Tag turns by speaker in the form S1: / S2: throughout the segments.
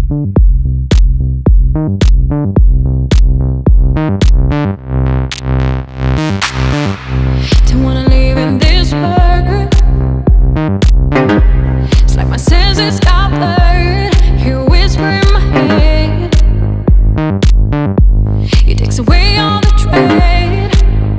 S1: Don't wanna live in this world. It's like my senses got blurred. Hear a whisper in my head. It takes away all the dread.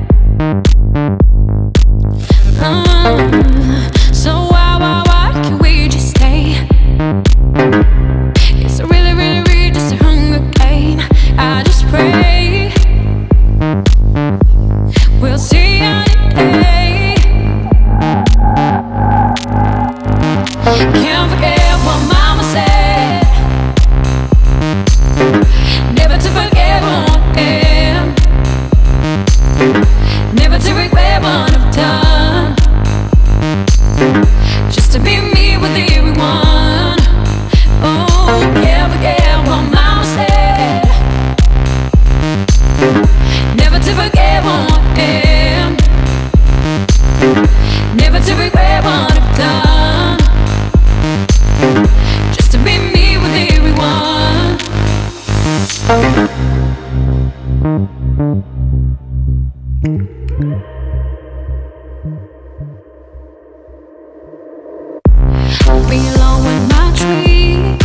S1: So why can't we just stay? It's a really just a hunger game. I just pray we'll see any day. Can't forget what mama said, never to forget what I am, never to regret what I've done, just to be me with everyone. Oh, can't forget what mama said, never to forget what I am, never to regret what I've done, just to be me with everyone. I'll be alone with my tree,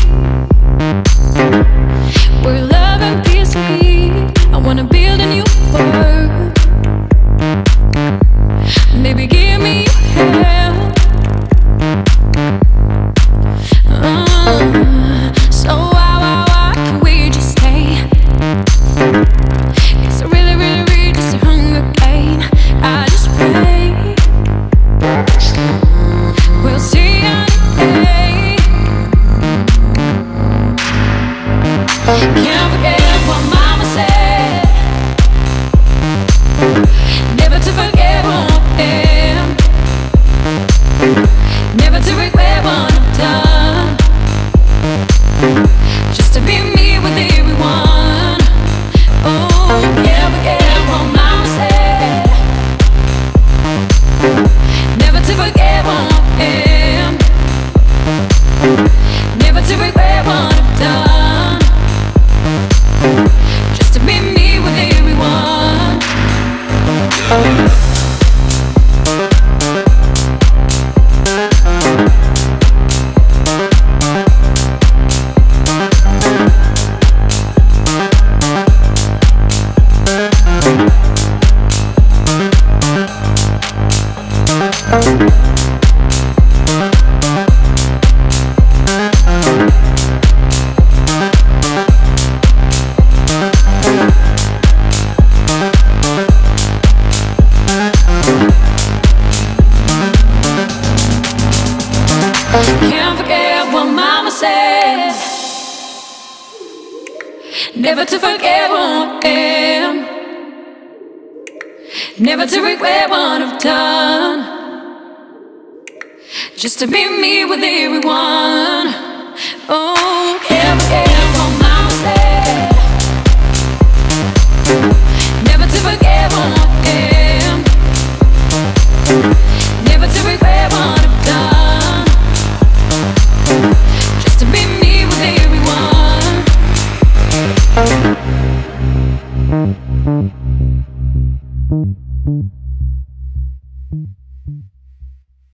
S1: where love and peace meet. I wanna build a new world. Baby, give me your help. So why can't we just stay? It's a really just a hunger game. I just pray we'll see any day. Can't forget what mama said, never to forget what I am, never to regret what I've done, just to be me with everyone. Oh, can't forget what mama said, never to forget what I am, never to regret what I've done, just to be me with everyone. Can't forget what mama said, never to forget what I am, never to regret what I've done, just to be me with everyone. Oh, can't forget what mama said, never to forget what I am, never to regret what I've done, just to be me with everyone.